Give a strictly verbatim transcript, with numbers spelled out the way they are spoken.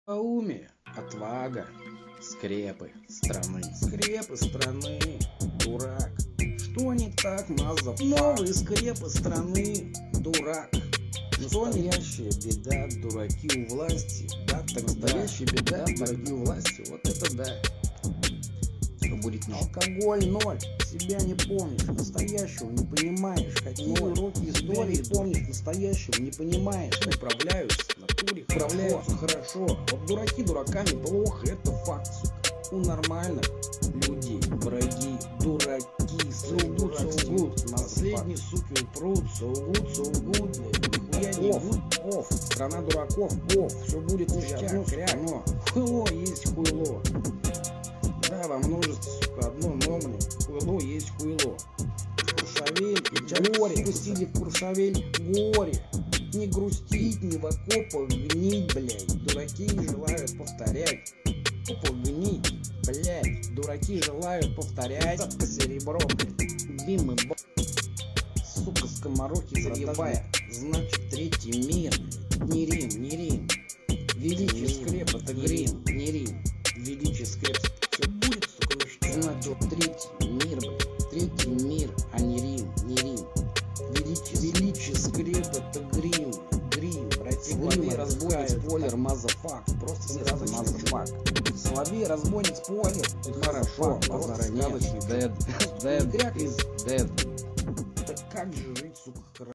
Слабоумие, отвага, скрепы страны. Скрепы страны, дурак. Что не так, мазафак? Новые скрепы страны, дурак. Настоящая беда, дураки у власти. Да, так настоящая да, беда, да, дураки у власти. Вот это да. Что будет не алкоголь ноль, себя не помнишь, настоящего не понимаешь. Какие ноль. Уроки истории помнишь, настоящего не понимаешь. Управляются в натуре, управляются хорошо. Вот дураки дураками плохо, это факт. У нормальных людей враги, дураки, сойдутся, угут. Последние суки упрутся, угутся, угут. Нихуя не врут. Оф, страна дураков, оф, все будет ништяк, кряк. Но хуйло есть хуйло. Да, во множестве, сука, одно, но, блин, хуйло есть хуйло. Куршавель, горе, пустили в Куршавель, горе. Не грустить, не в окопах гнить, блядь. Дураки желают повторять. Окопах гнить, блядь. Дураки желают повторять. Цапка серебро, блядь. Дым и б... Сука, скоморохи заебая. Значит, третий мир, блядь. Не Рим, не Рим. Величие скреп, это грим, не Рим. Величие скреп. Все будет, сука, ну значит, третий мир, блядь. Третий мир, а не Рим, не Рим. Величие, величие скреп, это грим, грим. Слабее разбойник, спойлер, мазафак. Просто сразу мазафак. Слабее разбойник, спойлер. Это хорошо, базара нет. Dead, dead, dead. Это как же жить, сука, хорошо.